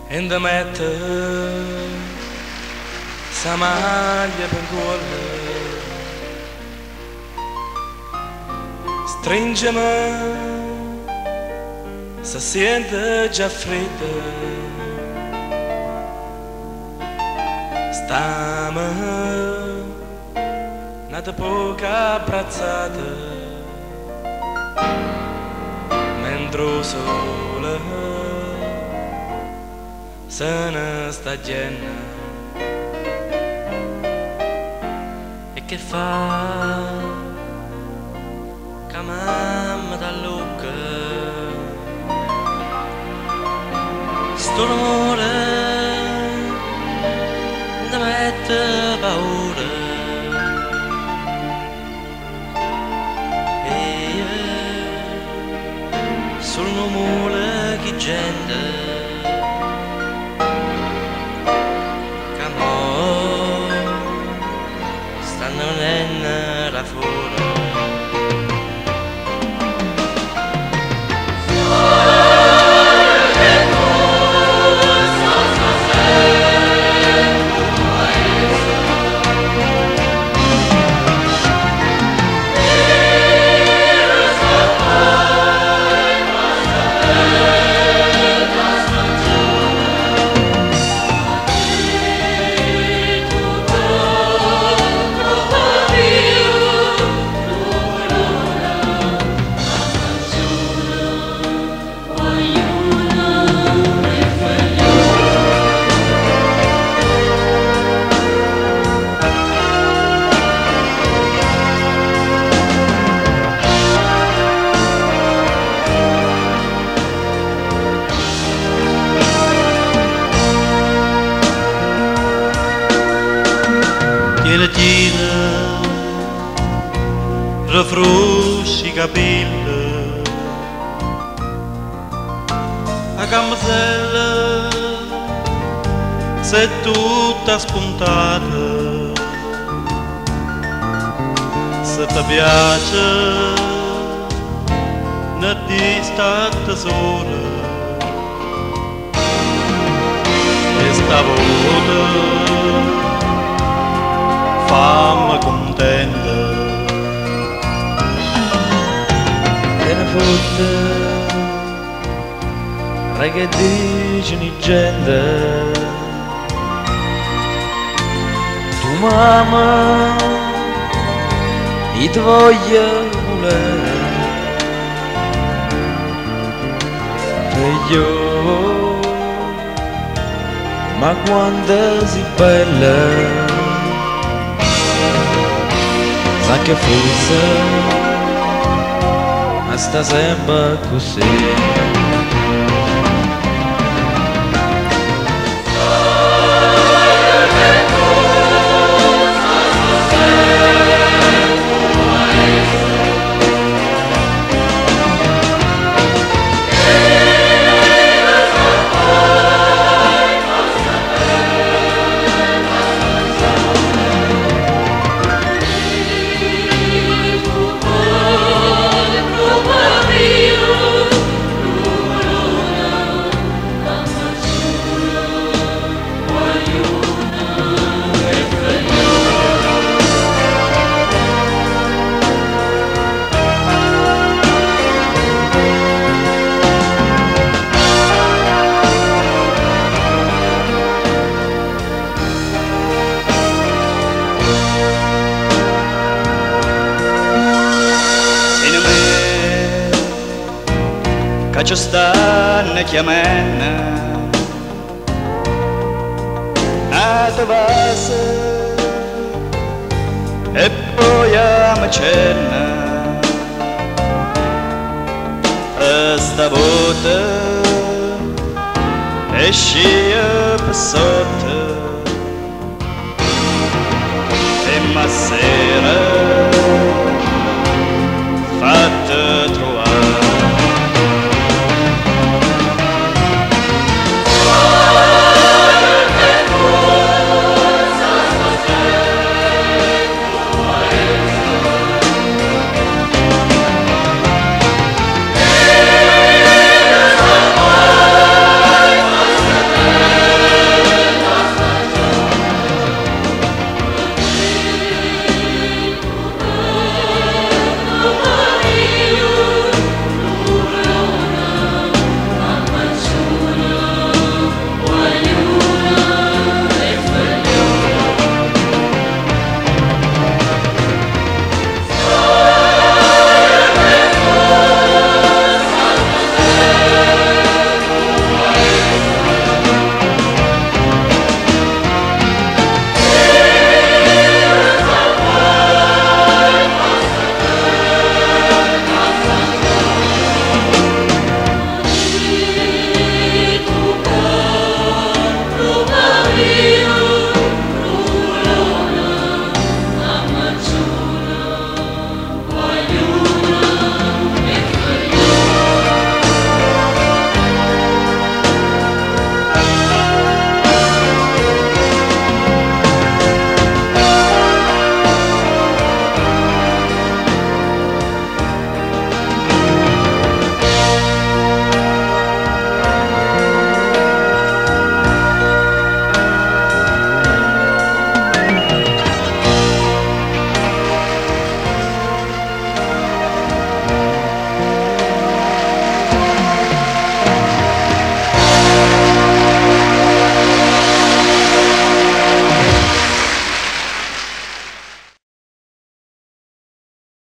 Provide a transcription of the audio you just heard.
in the matter sa maglia per cuore stringimi se sente già fredda stiamo nata poca abbracciata mentre il sole se ne sta genna e che fa che mamma da lucca sto rumore mi mette paura e sul rumore che gente non è la fuori Tiene rifrusci i capelli a gambasella sei tutta spuntata se ti piace ne ti sta tesoro e stavolta fammi contenta te ne fotte che dici di gente tu mamma io ti voglio volere figlio ma quando sei bella sa che forse ma sta sempre così che ci stanno chiamando nata base e poi mi cenna e stavolta esci per sotto e ma sera